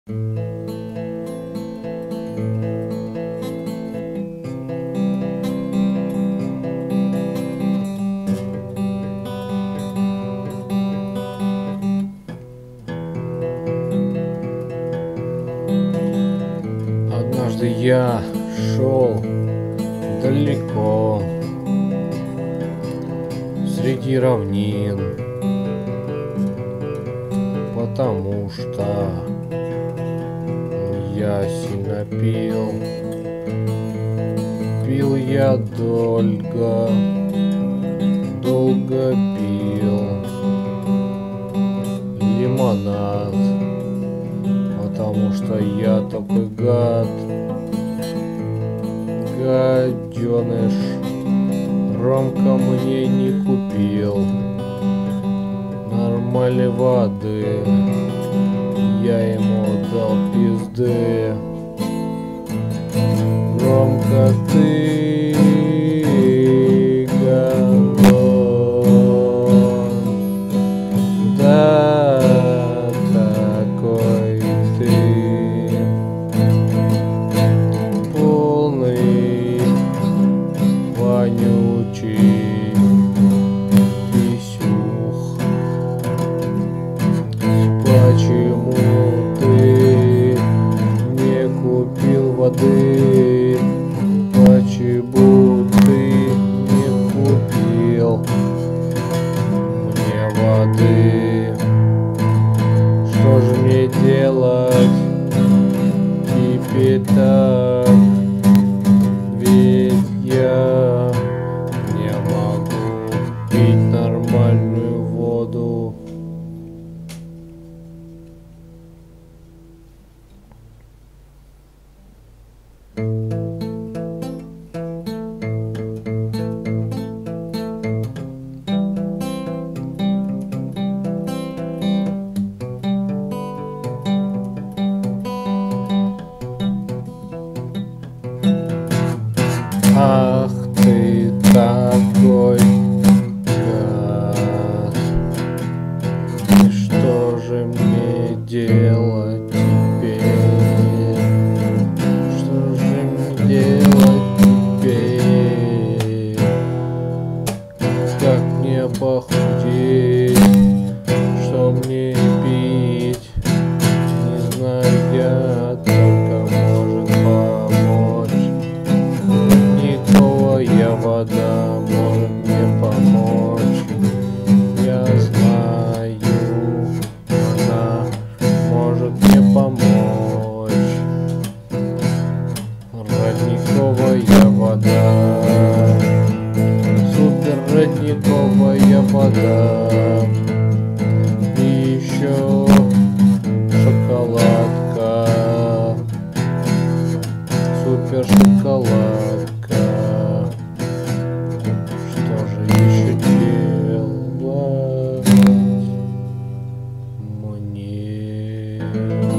Однажды я шел далеко среди равнин, потому что я сильно пил. Пил я долго пил лимонад, потому что я такой гаденыш. Ромка мне не купил нормальной воды, я ему дал пизды. Ромка, ты гандон, да такой ты полный вонючий писюх. Почему ты не купил воды? Почему ты не купил мне воды? Что же мне делать теперь так? Ведь я не могу пить нормальную воду. Ах ты такой гад, и что же мне делать теперь? Что же мне делать теперь? Как мне похудеть? Что мне пить? Не знаю, я только может помочь. Родниковая вода может мне помочь. Я знаю, она может мне помочь. Родниковая вода, супер родниковая вода. И еще шоколадка, супер шоколадка. Что же еще делать мне?